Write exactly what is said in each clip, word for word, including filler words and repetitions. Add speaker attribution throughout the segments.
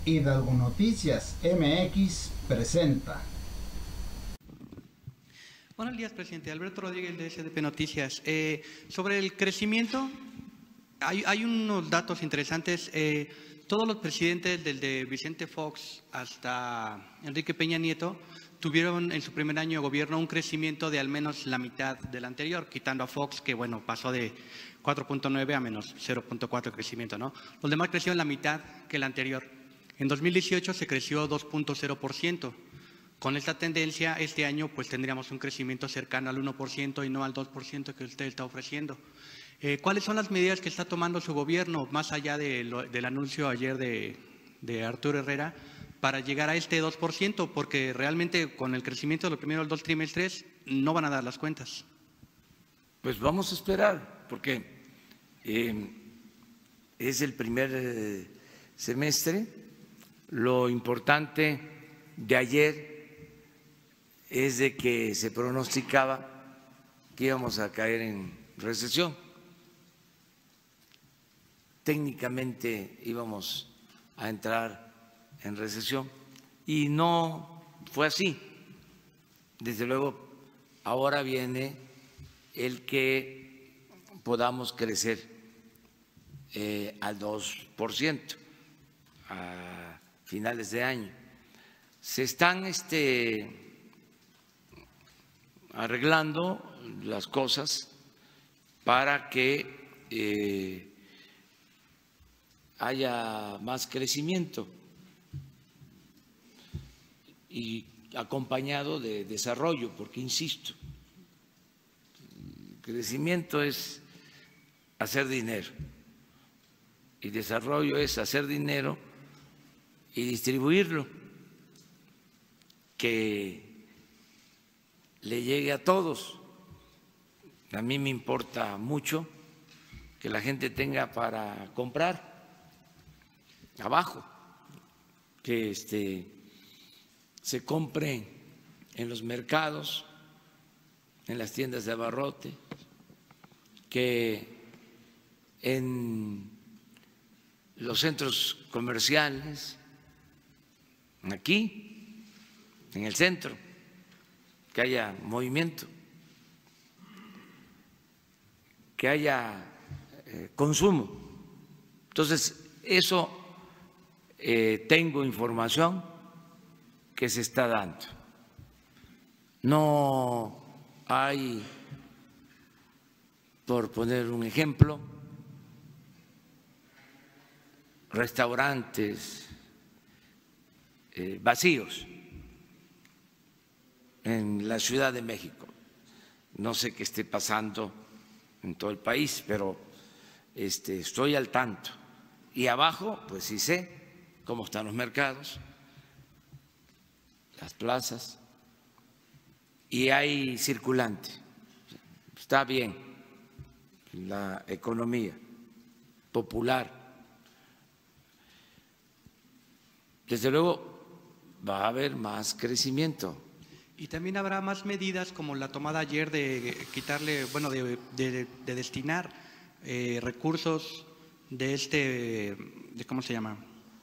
Speaker 1: Hidalgo Noticias M X presenta.
Speaker 2: Buenos días, presidente. Alberto Rodríguez, de S D P Noticias. Eh, sobre el crecimiento, hay, hay unos datos interesantes. Eh, todos los presidentes, desde Vicente Fox hasta Enrique Peña Nieto, tuvieron en su primer año de gobierno un crecimiento de al menos la mitad del anterior, quitando a Fox, que bueno, pasó de cuatro punto nueve a menos cero punto cuatro de crecimiento, ¿no? Los demás crecieron la mitad que el anterior. En dos mil dieciocho se creció dos punto cero por ciento. Con esta tendencia, este año pues tendríamos un crecimiento cercano al uno por ciento y no al dos por ciento que usted está ofreciendo. Eh, ¿Cuáles son las medidas que está tomando su gobierno, más allá de lo, del anuncio ayer de, de Arturo Herrera, para llegar a este dos por ciento? Porque realmente con el crecimiento de los primeros dos trimestres no van a dar las cuentas.
Speaker 3: Pues vamos a esperar, porque eh, es el primer eh, semestre. Lo importante de ayer es de que se pronosticaba que íbamos a caer en recesión. Técnicamente íbamos a entrar en recesión y no fue así. Desde luego, ahora viene el que podamos crecer eh, al dos por ciento a finales de año. Se están este, arreglando las cosas para que eh, haya más crecimiento y acompañado de desarrollo, porque insisto, crecimiento es hacer dinero y desarrollo es hacer dinero y distribuirlo, que le llegue a todos. A mí me importa mucho que la gente tenga para comprar abajo, que este, se compre en los mercados, en las tiendas de abarrote, que en los centros comerciales, aquí, en el centro, que haya movimiento, que haya eh, consumo. Entonces, eso eh, tengo información que se está dando. No hay, por poner un ejemplo, restaurantes eh, vacíos en la Ciudad de México. No sé qué esté pasando en todo el país, pero este, estoy al tanto. Y abajo, pues sí sé cómo están los mercados, las plazas, y hay circulante. Está bien la economía popular. Desde luego va a haber más crecimiento.
Speaker 2: Y también habrá más medidas como la tomada ayer de quitarle, bueno, de, de, de destinar eh, recursos de este, de ¿cómo se llama?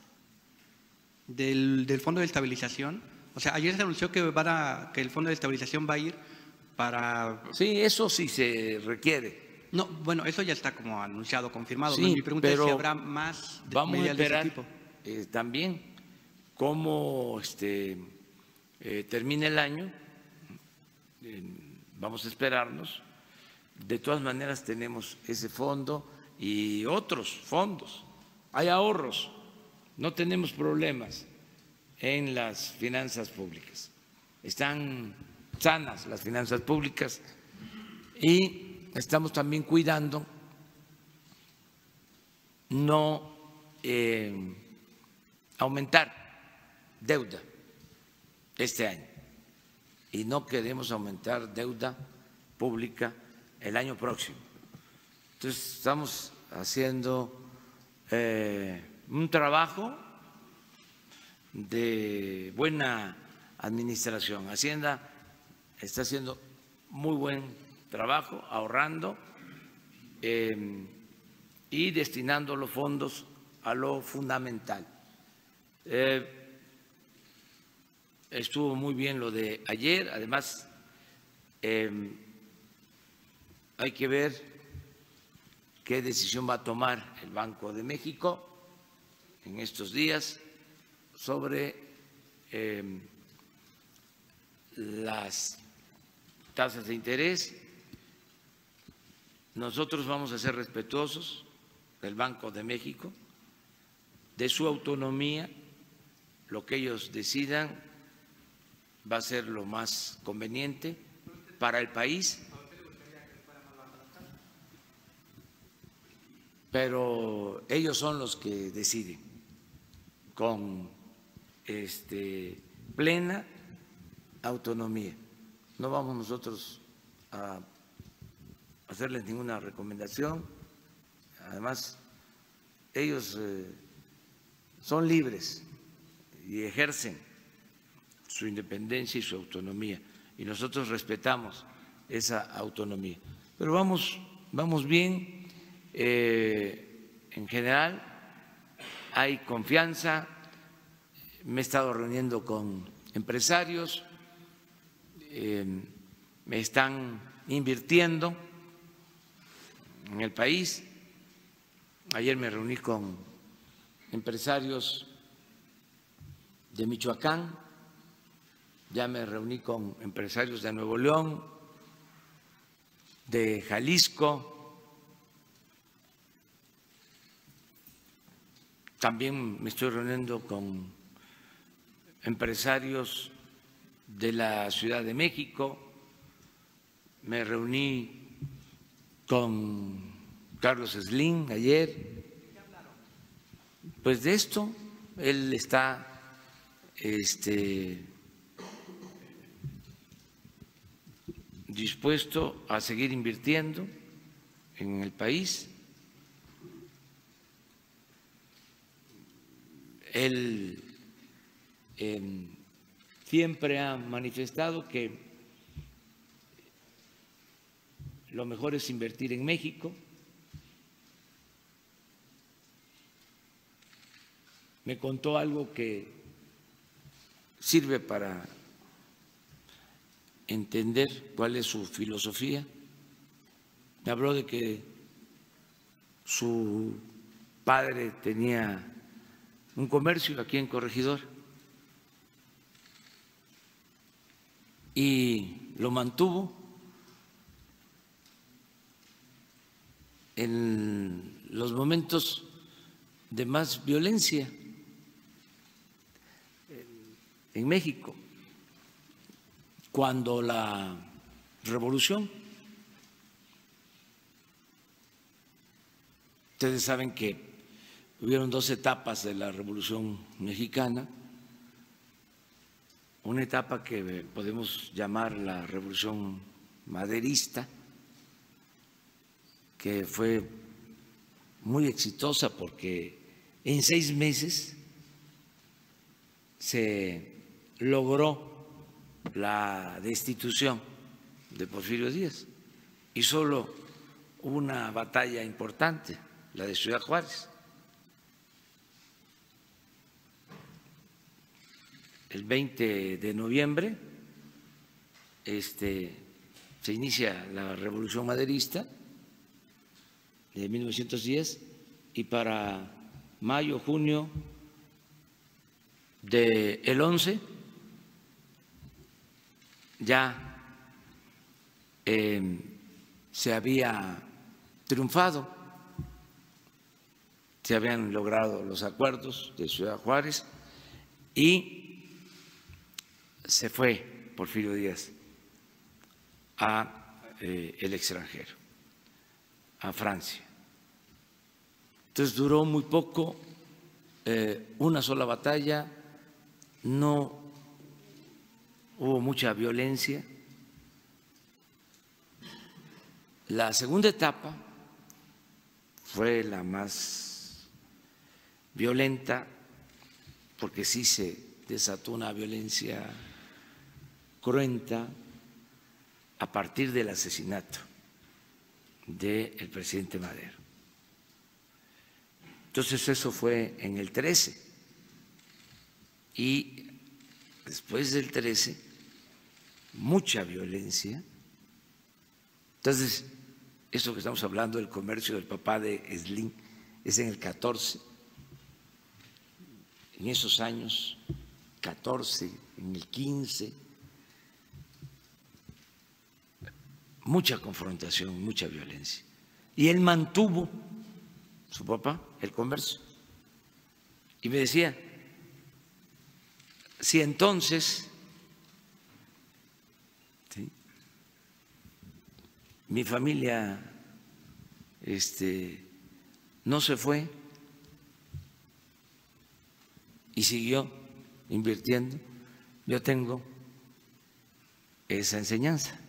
Speaker 2: Del, del Fondo de Estabilización. O sea, ayer se anunció que, van a, que el Fondo de Estabilización va a ir para…
Speaker 3: Sí, eso sí se requiere.
Speaker 2: No, bueno, eso ya está como anunciado, confirmado.
Speaker 3: Sí,
Speaker 2: ¿no? Mi pregunta
Speaker 3: pero
Speaker 2: es si habrá más de
Speaker 3: vamos
Speaker 2: medidas
Speaker 3: a esperar,
Speaker 2: de ese tipo.
Speaker 3: Eh, también cómo este, eh, termine el año, eh, vamos a esperarnos. De todas maneras tenemos ese fondo y otros fondos. Hay ahorros, no tenemos problemas en las finanzas públicas. Están sanas las finanzas públicas y estamos también cuidando no eh, aumentar deuda este año y no queremos aumentar deuda pública el año próximo. Entonces estamos haciendo eh, un trabajo de buena administración. Hacienda está haciendo muy buen trabajo, ahorrando eh, y destinando los fondos a lo fundamental. Eh, estuvo muy bien lo de ayer, además eh, hay que ver qué decisión va a tomar el Banco de México en estos días sobre eh, las tasas de interés. Nosotros vamos a ser respetuosos del Banco de México, de su autonomía. Lo que ellos decidan va a ser lo más conveniente para el país, pero ellos son los que deciden con este, plena autonomía. No vamos nosotros a hacerles ninguna recomendación. Además, ellos eh, son libres y ejercen su independencia y su autonomía, y nosotros respetamos esa autonomía. Pero vamos, vamos bien, eh, en general hay confianza. Me he estado reuniendo con empresarios, eh, me están invirtiendo en el país. Ayer me reuní con empresarios de Michoacán, ya me reuní con empresarios de Nuevo León, de Jalisco, también me estoy reuniendo con empresarios de la Ciudad de México, me reuní con Carlos Slim ayer. Pues de esto él está este, dispuesto a seguir invirtiendo en el país. Él eh, siempre ha manifestado que lo mejor es invertir en México. Me contó algo que sirve para entender cuál es su filosofía. Me habló de que su padre tenía un comercio aquí en Corregidor y lo mantuvo en los momentos de más violencia en México, cuando la revolución, ustedes saben que hubieron dos etapas de la Revolución Mexicana, una etapa que podemos llamar la Revolución Maderista, que fue muy exitosa porque en seis meses se logró la destitución de Porfirio Díaz y solo una batalla importante, la de Ciudad Juárez. El veinte de noviembre este, se inicia la Revolución Maderista de mil novecientos diez y para mayo, junio del once ya eh, se había triunfado, se habían logrado los acuerdos de Ciudad Juárez y se fue Porfirio Díaz a eh, el extranjero, a Francia. Entonces duró muy poco, eh, una sola batalla, no hubo mucha violencia. La segunda etapa fue la más violenta porque sí se desató una violencia cruenta a partir del asesinato del presidente Madero. Entonces eso fue en el trece y después del trece, mucha violencia. Entonces, eso que estamos hablando del comercio del papá de Slim es en el catorce, en esos años, catorce, en el quince, mucha confrontación, mucha violencia. Y él mantuvo, su papá, el comercio. Y me decía, si entonces ¿sí? mi familia este, no se fue y siguió invirtiendo, yo tengo esa enseñanza.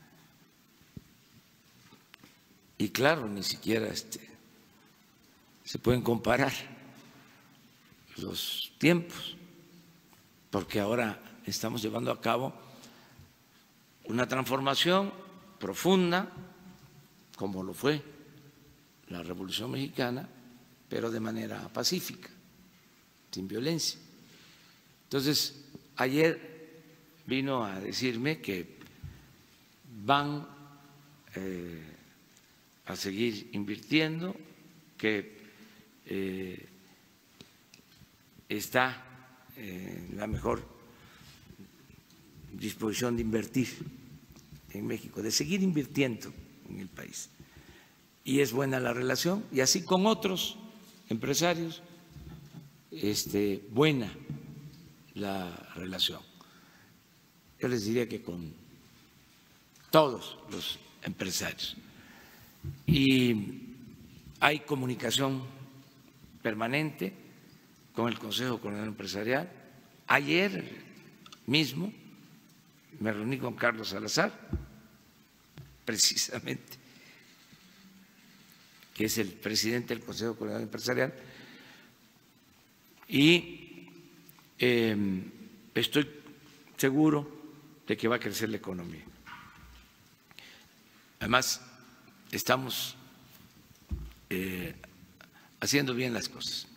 Speaker 3: Y claro, ni siquiera este, se pueden comparar los tiempos, porque ahora estamos llevando a cabo una transformación profunda, como lo fue la Revolución Mexicana, pero de manera pacífica, sin violencia. Entonces, ayer vino a decirme que van eh, a seguir invirtiendo, que eh, está en la mejor disposición de invertir en México, de seguir invirtiendo en el país. Y es buena la relación, y así con otros empresarios, este, buena la relación. Yo les diría que con todos los empresarios. Y hay comunicación permanente con el Consejo Coordinador Empresarial. Ayer mismo me reuní con Carlos Salazar, precisamente, que es el presidente del Consejo Coordinador Empresarial, y eh, estoy seguro de que va a crecer la economía. Además, estamos eh, haciendo bien las cosas.